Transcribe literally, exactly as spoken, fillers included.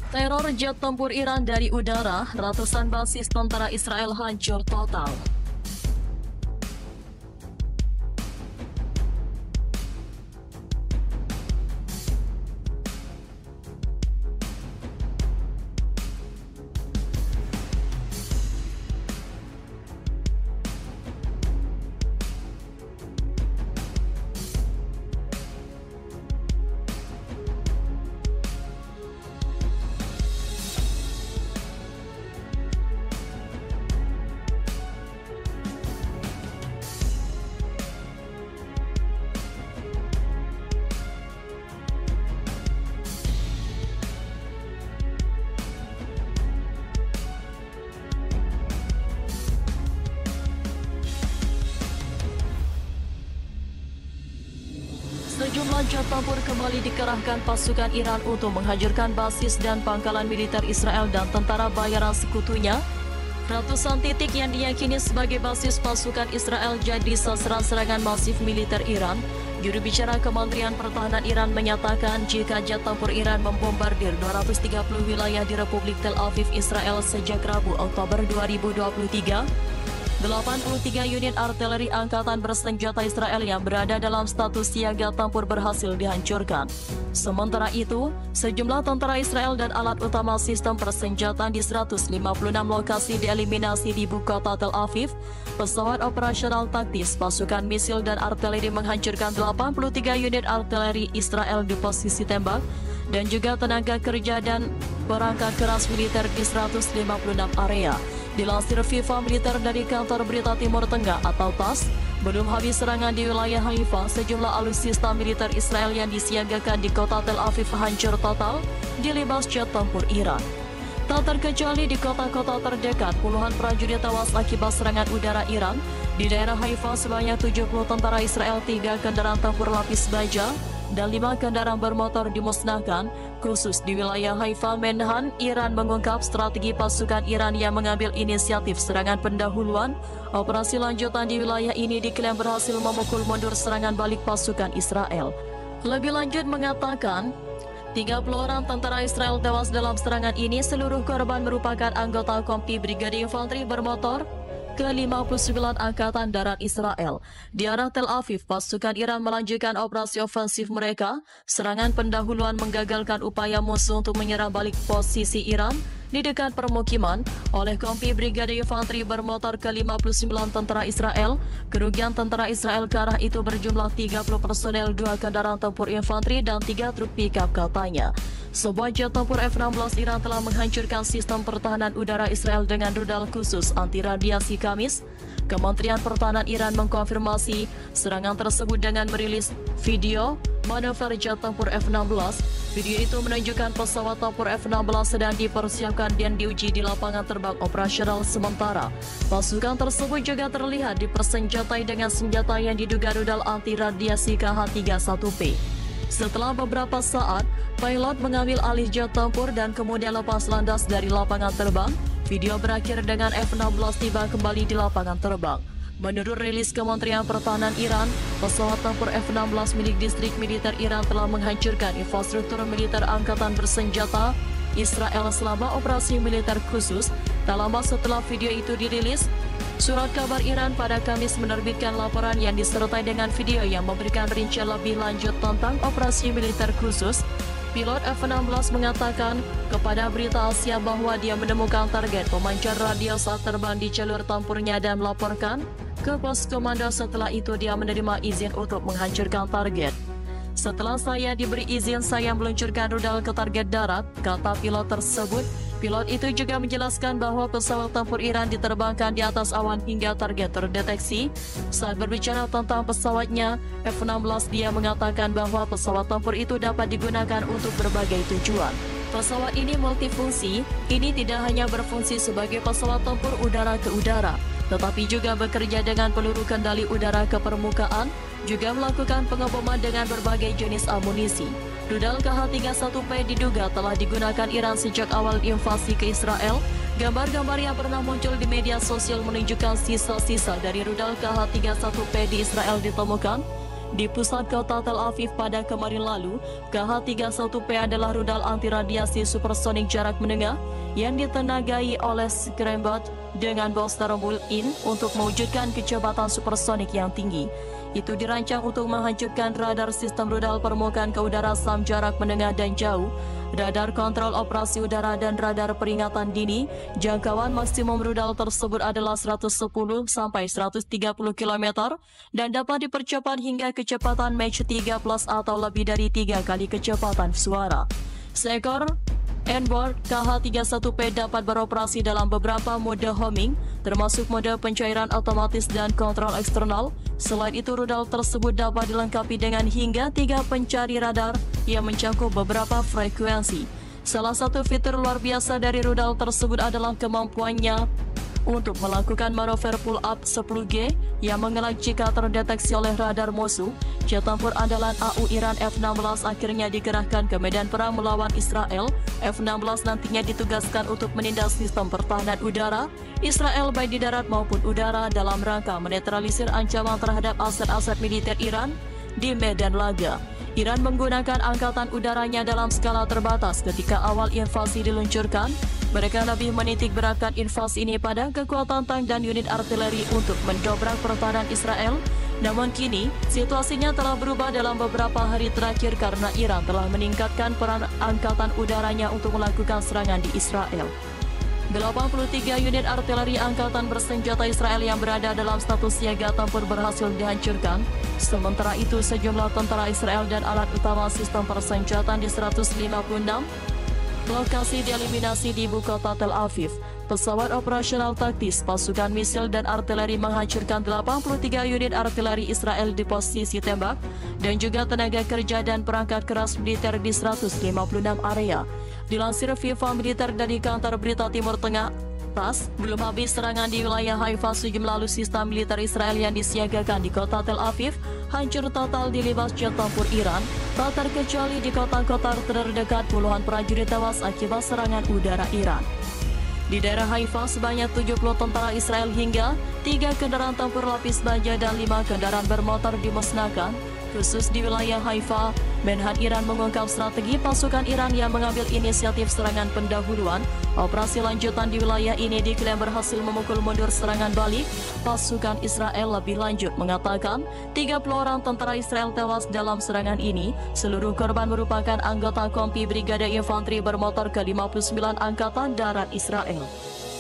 Teror jet tempur Iran dari udara, ratusan basis tentara Israel hancur total. Sejumlah jet tempur kembali dikerahkan pasukan Iran untuk menghancurkan basis dan pangkalan militer Israel dan tentara bayaran sekutunya. Ratusan titik yang diyakini sebagai basis pasukan Israel jadi sasaran serangan masif militer Iran. Juru bicara Kementerian Pertahanan Iran menyatakan jika jet tempur Iran membombardir dua ratus tiga puluh wilayah di Republik Tel Aviv, Israel sejak Rabu Oktober dua ribu dua puluh tiga, delapan puluh tiga unit artileri angkatan bersenjata Israel yang berada dalam status siaga tempur berhasil dihancurkan. Sementara itu, sejumlah tentara Israel dan alat utama sistem persenjataan di seratus lima puluh enam lokasi dieliminasi di ibu kota Tel Aviv. Pesawat operasional taktis, pasukan misil dan artileri menghancurkan delapan puluh tiga unit artileri Israel di posisi tembak, dan juga tenaga kerja dan perangkat keras militer di seratus lima puluh enam area. Dilansir Viva Militer dari Kantor Berita Timur Tengah atau T A S, belum habis serangan di wilayah Haifa, sejumlah alutsista militer Israel yang disiagakan di kota Tel Aviv hancur total dilibas jet tempur Iran. Tak terkecuali di kota-kota terdekat, puluhan prajurit tewas akibat serangan udara Iran. Di daerah Haifa sebanyak tujuh puluh tentara Israel, tiga kendaraan tempur lapis baja, dan lima kendaraan bermotor dimusnahkan. Khusus di wilayah Haifa, Menhan Iran mengungkap strategi pasukan Iran yang mengambil inisiatif serangan pendahuluan. Operasi lanjutan di wilayah ini diklaim berhasil memukul mundur serangan balik pasukan Israel. Lebih lanjut mengatakan, tiga puluh orang tentara Israel tewas dalam serangan ini. Seluruh korban merupakan anggota Kompi Brigade Infanteri Bermotor ke lima puluh sembilan Angkatan Darat Israel. Di arah Tel Aviv, pasukan Iran melanjutkan operasi ofensif mereka. Serangan pendahuluan menggagalkan upaya musuh untuk menyerang balik posisi Iran di dekat permukiman oleh Kompi Brigade Infanteri Bermotor ke lima puluh sembilan tentara Israel. Kerugian tentara Israel ke arah itu berjumlah tiga puluh personel, dua kendaraan tempur infanteri, dan tiga truk pickup katanya. Sebuah jet tempur F enam belas Iran telah menghancurkan sistem pertahanan udara Israel dengan rudal khusus anti radiasi Kamis. Kementerian Pertahanan Iran mengkonfirmasi serangan tersebut dengan merilis video manuver jet tempur F enam belas. Video itu menunjukkan pesawat tempur F enam belas sedang dipersiapkan dan diuji di lapangan terbang operasional sementara. Pasukan tersebut juga terlihat dipersenjatai dengan senjata yang diduga rudal anti radiasi K H tiga puluh satu P. Setelah beberapa saat, pilot mengambil alih jet tempur dan kemudian lepas landas dari lapangan terbang. Video berakhir dengan F enam belas tiba kembali di lapangan terbang. Menurut rilis Kementerian Pertahanan Iran, pesawat tempur F enam belas milik distrik militer Iran telah menghancurkan infrastruktur militer angkatan bersenjata Israel selama operasi militer khusus. Tak lama setelah video itu dirilis, Surat Kabar Iran pada Kamis menerbitkan laporan yang disertai dengan video yang memberikan rincian lebih lanjut tentang operasi militer khusus. Pilot F enam belas mengatakan kepada Berita Asia bahwa dia menemukan target pemancar radio saat terbang di jalur tempurnya dan melaporkan ke pos komando. Setelah itu dia menerima izin untuk menghancurkan target. Setelah saya diberi izin, saya meluncurkan rudal ke target darat, kata pilot tersebut. Pilot itu juga menjelaskan bahwa pesawat tempur Iran diterbangkan di atas awan hingga target terdeteksi. Saat berbicara tentang pesawatnya, F enam belas dia mengatakan bahwa pesawat tempur itu dapat digunakan untuk berbagai tujuan. Pesawat ini multifungsi, ini tidak hanya berfungsi sebagai pesawat tempur udara ke udara, tetapi juga bekerja dengan peluru kendali udara ke permukaan, juga melakukan pengeboman dengan berbagai jenis amunisi. Rudal K H tiga puluh satu P diduga telah digunakan Iran sejak awal invasi ke Israel. Gambar-gambar yang pernah muncul di media sosial menunjukkan sisa-sisa dari rudal K H tiga puluh satu P di Israel ditemukan. di pusat kota Tel Aviv pada kemarin lalu. K H tiga puluh satu P adalah rudal anti radiasi supersonik jarak menengah yang ditenagai oleh Scramjet dengan booster built-in untuk mewujudkan kecepatan supersonik yang tinggi. Itu dirancang untuk menghancurkan radar sistem rudal permukaan ke udara SAM jarak menengah dan jauh, radar kontrol operasi udara dan radar peringatan dini. Jangkauan maksimum rudal tersebut adalah seratus sepuluh sampai seratus tiga puluh kilometer dan dapat dipercepat hingga kecepatan Mach tiga plus atau lebih dari tiga kali kecepatan suara. Seekor N-Board K H tiga puluh satu P dapat beroperasi dalam beberapa mode homing, termasuk mode pencairan otomatis dan kontrol eksternal. Selain itu, rudal tersebut dapat dilengkapi dengan hingga tiga pencari radar yang mencakup beberapa frekuensi. Salah satu fitur luar biasa dari rudal tersebut adalah kemampuannya untuk melakukan manuver pull up sepuluh G yang mengelak jika terdeteksi oleh radar musuh. Jet tempur andalan A U Iran F enam belas akhirnya dikerahkan ke medan perang melawan Israel. F enam belas nantinya ditugaskan untuk menindas sistem pertahanan udara Israel baik di darat maupun udara dalam rangka menetralisir ancaman terhadap aset-aset militer Iran di medan laga. Iran menggunakan angkatan udaranya dalam skala terbatas ketika awal invasi diluncurkan. Mereka lebih menitik beratkan invasi ini pada kekuatan tank dan unit artileri untuk mendobrak pertahanan Israel. Namun kini, situasinya telah berubah dalam beberapa hari terakhir karena Iran telah meningkatkan peran angkatan udaranya untuk melakukan serangan di Israel. delapan puluh tiga unit artileri angkatan bersenjata Israel yang berada dalam status siaga tempur berhasil dihancurkan. Sementara itu, sejumlah tentara Israel dan alat utama sistem persenjataan di seratus lima puluh enam lokasi dieliminasi di ibu kota Tel Aviv. Pesawat operasional taktis, pasukan misil dan artileri menghancurkan delapan puluh tiga unit artileri Israel di posisi tembak dan juga tenaga kerja dan perangkat keras militer di seratus lima puluh enam area. Dilansir Viva Militer dari kantor berita Timur Tengah, T A S S, belum habis serangan di wilayah Haifa, sejumlah alutsista militer Israel yang disiagakan di kota Tel Aviv hancur total dilibas jet tempur Iran, tak terkecuali di kota-kota terdekat. Puluhan prajurit tewas akibat serangan udara Iran. Di daerah Haifa, sebanyak tujuh puluh tentara Israel hingga tiga kendaraan tempur lapis baja dan lima kendaraan bermotor dimusnahkan. Khusus di wilayah Haifa, Menhan Iran mengungkap strategi pasukan Iran yang mengambil inisiatif serangan pendahuluan. Operasi lanjutan di wilayah ini diklaim berhasil memukul mundur serangan balik pasukan Israel. Lebih lanjut mengatakan, tiga puluh orang tentara Israel tewas dalam serangan ini. Seluruh korban merupakan anggota Kompi Brigade Infanteri Bermotor ke lima puluh sembilan Angkatan Darat Israel.